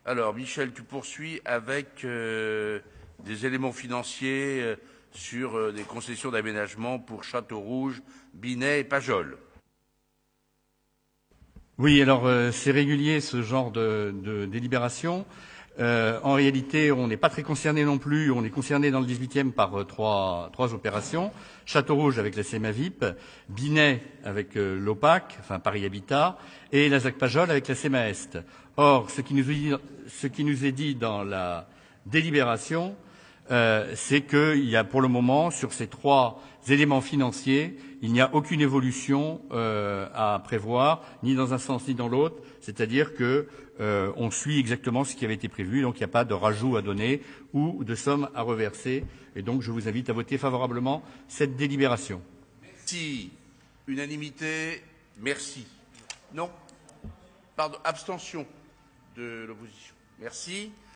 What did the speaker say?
Alors, Michel, tu poursuis avec des éléments financiers sur des concessions d'aménagement pour Château-Rouge, Binet et Pajol. Oui, alors c'est régulier ce genre de délibération. En réalité, on n'est pas très concerné non plus. On est concerné dans le 18e par trois opérations. Château-Rouge avec la CMA-VIP, Binet avec l'OPAC, enfin Paris Habitat, et la ZAC-Pajol avec la CMA-Est. Or, ce qui nous est dit dans la délibération, c'est qu'il y a pour le moment, sur ces trois éléments financiers, il n'y a aucune évolution à prévoir, ni dans un sens ni dans l'autre, c'est-à-dire que on suit exactement ce qui avait été prévu, donc il n'y a pas de rajout à donner ou de somme à reverser, et donc je vous invite à voter favorablement cette délibération. Merci. Unanimité. Merci. Non. Pardon. Abstention de l'opposition. Merci.